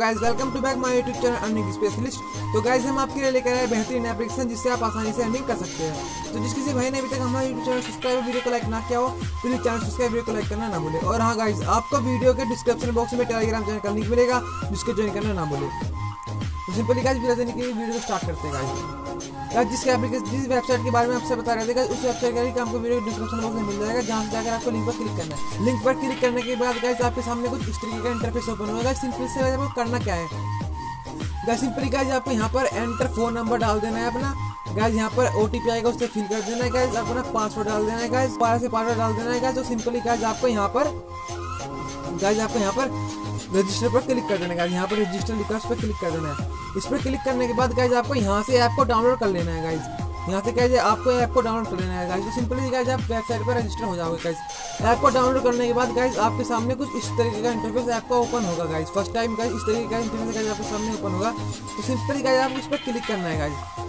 Guys welcome to back my YouTube channel earning specialist. तो guys हम आपके लिए लेकर आए बेहतरीन एप्लीकेशन जिससे आप आसानी से अर्निंग कर सकते हैं। तो जिस किसी भाई ने अभी तक हमारा यूट्यूब चैनल सब्सक्राइब वीडियो को लाइक ना किया हो प्लीज चैनल सब्सक्राइब वीडियो को लाइक करना ना भूले। और हाँ गाइस, आपको वीडियो के डिस्क्रिप्शन बॉक्स में टेलीग्राम चैनल का लिंक मिलेगा जिसको ज्वाइन करना ना भूले। तो सिंपली गाइस बिना देने के लिए वीडियो को स्टार्ट करते हैं गाइस। जिस वेबसाइट के बारे में आपसे बता रहे थे उस वेबसाइट का लिंक आपको वीडियो डिस्क्रिप्शन बॉक्स में मिल जाएगा, जहां से जाकर आपको लिंक पर क्लिक करना है। लिंक पर क्लिक करने के बाद गाइस आपके सामने कुछ इस तरीके का इंटरफेस ओपन होगा। सिंपली से आपको करना क्या है गाइस, सिंपली गाइस आपको यहाँ पर एंटर फोन नंबर डाल देना है अपना। गाइस यहाँ पर ओटीपी आएगा उससे फिल कर देना है। गाइस अपना पासवर्ड डाल देना है। गाइस पासवर्ड डाल देना है। गाइस तो सिंपली गाइस आपको यहाँ पर रजिस्टर पर क्लिक कर देना है। यहाँ पर रजिस्टर लिखा है उस पर क्लिक कर देना है। इस पर क्लिक करने के बाद गाइस आपको यहाँ से ऐप को डाउनलोड कर लेना है। गाइस यहाँ से गाइस आपको ऐप को डाउनलोड कर लेना है। गाइस तो सिंपली गाइस आप वेबसाइट पर रजिस्टर हो जाओगे। गाइस ऐप को डाउनलोड करने के बाद गाइस आपके सामने कुछ इस तरीके का इंटरफेस ऐप का ओपन होगा। गाइस फर्स्ट टाइम गाइस इस तरीके का इंटरफेस गाइस आपके सामने ओपन होगा। तो सिंपली गाइस आपको इस पर क्लिक करना है।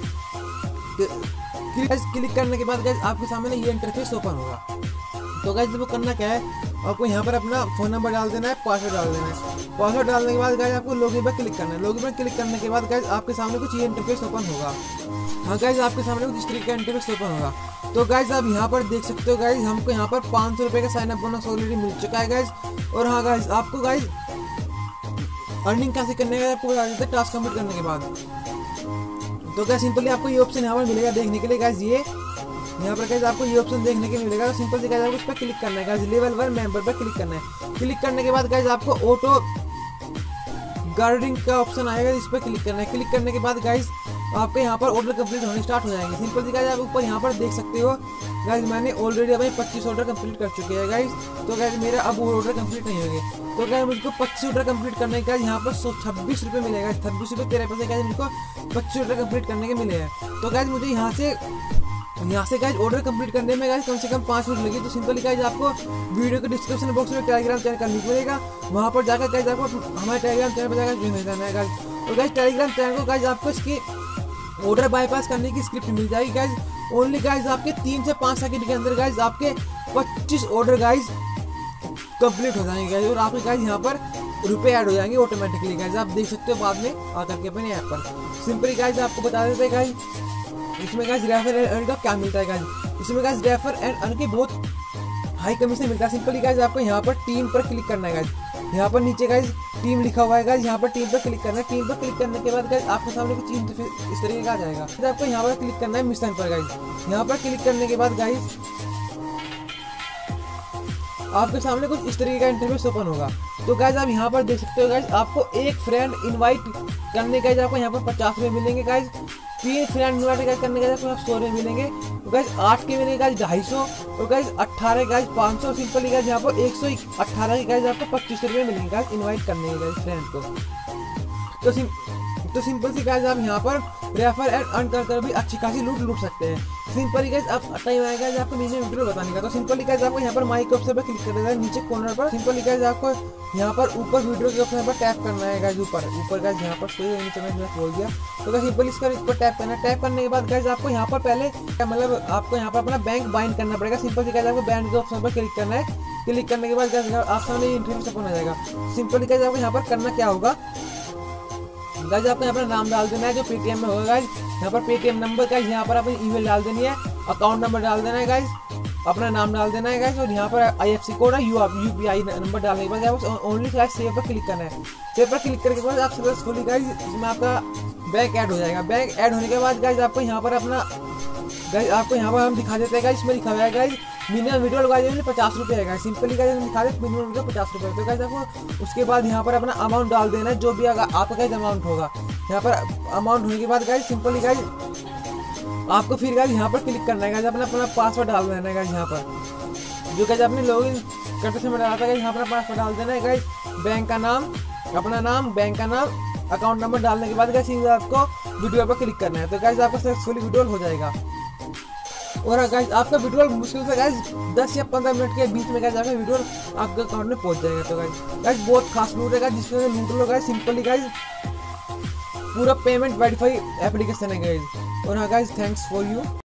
गाइस क्लिक करने के बाद गाइस आपके सामने ये इंटरफेस ओपन होगा। तो गाइस वो करना क्या है, आपको यहाँ पर अपना फोन नंबर डाल देना है, पासवर्ड डाल देना है। पासवर्ड डालने के बाद गाइस आपको लॉगिन पर क्लिक करना है। लॉगिन पर क्लिक करने के बाद गाइस आपके सामने कुछ ये इंटरफेस ओपन होगा। हाँ गाइस आपके सामने कुछ इस तरीके का इंटरफेस ओपन होगा। तो गाइस आप यहाँ पर देख सकते हो गाइस हमको यहाँ पर 500 रुपये का साइन अप बोनस ऑलरेडी मिल चुका है गाइस। और हाँ गाइस आपको गाइस अर्निंग कैसे करने का आपको बता देते हैं टास्क कंप्लीट करने के बाद। तो गाइस सिंपली आपको ये ऑप्शन यहाँ पर मिलेगा देखने के लिए। गाइस ये यहाँ पर गाइस आपको ये ऑप्शन देखने के मिलेगा। तो सिंपल से गाइस आपको इस पर क्लिक करना है। गाइस लेवल 1 मेंबर पर क्लिक करना है। क्लिक करने के बाद गाइस आपको ऑटो गार्डिंग का ऑप्शन आएगा, इस पर क्लिक करना है। क्लिक करने के बाद गाइस आपके यहाँ पर ऑर्डर कंप्लीट होने स्टार्ट हो जाएंगे। सिंपल से गाइस आप ऊपर यहाँ पर देख सकते हो गाइस मैंने ऑलरेडी अपने 25 ऑर्डर कंप्लीट कर चुके हैं गाइस। तो गाइस मेरा अब ऑर्डर कंप्लीट नहीं होंगे। तो गाइस मुझको 25 ऑर्डर कंप्लीट करने का यहाँ पर 26 रुपये मिलेगा। 26 रुपये 13 पैसे गाइस मुझको 25 ऑर्डर कंप्लीट करने के मिले हैं। तो गाइस मुझे यहाँ से गाइस ऑर्डर कंप्लीट करने में गाइस कम से कम 5 मिनट लगे। तो सिंपली गाइस आपको वीडियो के डिस्क्रिप्शन बॉक्स में टेलीग्राम चैनल का लिंक मिलेगा, वहां पर जाकर गाइस आपको हमारे टेलीग्राम चैनल पर जाकर ज्वाइन हो जाना है गाइस। तो गाइस टेलीग्राम चैनल को गाइस आपको इसकी ऑर्डर बाईपास करने की स्क्रिप्ट मिल जाएगी गाइस। ओनली गाइस आपके 3 से 5 सेकंड के अंदर गाइस आपके 25 ऑर्डर गाइस कंप्लीट हो जाएंगे गाइस। और आपके गाइस यहाँ पर रुपए ऐड हो जाएंगे ऑटोमेटिकली। गाइस आप देख सकते हो बाद में आकर के अपने ऐप पर। सिंपली गाइस आपको बता देते हैं गाइस इसमें गाइस रेफर एंड अर्न का क्या मिलता है। गाइस इसमें गाइस रेफर एंड अर्न की बहुत हाई कमीशन मिलता है। सिंपली गाइस आपको यहाँ पर टीम पर क्लिक करना है। गाइस यहाँ पर नीचे गाइस टीम लिखा हुआ है। गाइस यहाँ पर टीम पर क्लिक करना है। टीम पर क्लिक करने के बाद गाइस आपके सामने कुछ इस तरीके का आ जाएगा। फिर आपको यहाँ पर क्लिक करना है मिशन पर। गाइस यहाँ पर क्लिक करने के बाद गाइस आपके सामने कुछ इस तरीके का इंटरफेस ओपन होगा। तो गाइस आप यहाँ पर देख सकते हो गाइस आपको एक फ्रेंड इनवाइट करने का आपको यहाँ पर 50 रुपये मिलेंगे। गाइस 3 फ्रेंड इनवाइट करने का आपको 100 रुपये मिलेंगे। तो गाइस 8 के मिलेंगे गाइस 250 और गाइस 18 गाइस 500। सिंपली गाइस यहाँ पर 118 के गाइस आपको 25 रुपये मिलेंगे गाइस इनवाइट करने के गाइस फ्रेंड को। तो सिंपल सी गाइस आप यहाँ पर रेफर एंड अर्न कर भी अच्छी खासी लूट सकते हैं। सिंपली गाइस आप टाइम आएगा गाइस आपको मीनिंग वीडियो बताने का। तो सिंपली गाइस आपको यहाँ पर माइक ऑप्शन पर क्लिक कर देना है नीचे कॉर्नर पर। सिंपली गाइस आपको यहाँ पर ऊपर वीडियो के ऑप्शन पर टैप करना है। गाइस ऊपर गाइस यहाँ पर नीचे मैंने बोल दिया। तो गाइस सिंपली इस पर टैप करना है। टैप करने के बाद गाइस आपको यहाँ पर पहले मतलब आपको यहाँ पर अपना बैंक बाइंड करना पड़ेगा। सिंपल से गाइस आपको बैंक के ऑप्शन पर क्लिक करना है। क्लिक करने के बाद गाइस आप सामने इंटरफेस ओपन हो जाएगा। सिंपली गाइस आपको यहाँ पर करना क्या होगा, गाइस आपको यहाँ पर नाम डाल देना है जो पेटीएम में होगा। गाइस यहाँ पर पेटीएम नंबर गाइस यहाँ पर अपनी ईमेल डाल देनी है, अकाउंट नंबर डाल देना है गाइस, अपना नाम डाल देना है गाइस। और यहाँ पर IFSC कोड है UPI नंबर डालने के बाद आपको ओनली गाइस सेव पर क्लिक करना है। सेव पर क्लिक करने के बाद आप सक्सेसफुली गाइस इसमें आपका बैंक ऐड हो जाएगा। बैंक ऐड होने के बाद गाइस आपको यहाँ पर अपना गाइस आपको यहाँ पर हम दिखा देते हैं। गाइस इसमें लिखा हुआ है गाइस मिनिमम विड्रॉल गाइस 50 रुपये है। गाइस सिंपली गाइस हम दिखा देते मिनिमम विड्रॉल 50 रुपये। तो गाइस आपको उसके बाद यहाँ पर अपना अमाउंट डाल देना है जो भी आपका गाइस अमाउंट होगा। यहाँ पर अमाउंट होने के बाद गाइस सिंपली गाइस आपको फिर गाइस यहाँ पर क्लिक करना है। गाइस अपना पासवर्ड डाल देना है। गाइस यहाँ पर जो गाइस आपने लॉगिन करते समय डाला था गाइस यहाँ पर पासवर्ड डाल देना है। गाइस बैंक का नाम, अपना नाम, बैंक का नाम, अकाउंट नंबर डालने के बाद गाइस आपको वीडियो पर क्लिक करना है। तो गाइस आपका सक्सेसफुली विड्रॉल हो जाएगा। और गाइस आपका विड्रॉल मुश्किल से गाइस 10 या 15 मिनट के बीच में गाइस आपका विड्रॉल आपके अकाउंट में पहुंच जाएगा। तो गाइस बहुत खास लूट है जिसमें लूट लो गाइस। सिंपली गाइस पूरा पेमेंट वेरीफाई एप्लीकेशन है गाइस। और हाँ गाइस थैंक्स फॉर यू।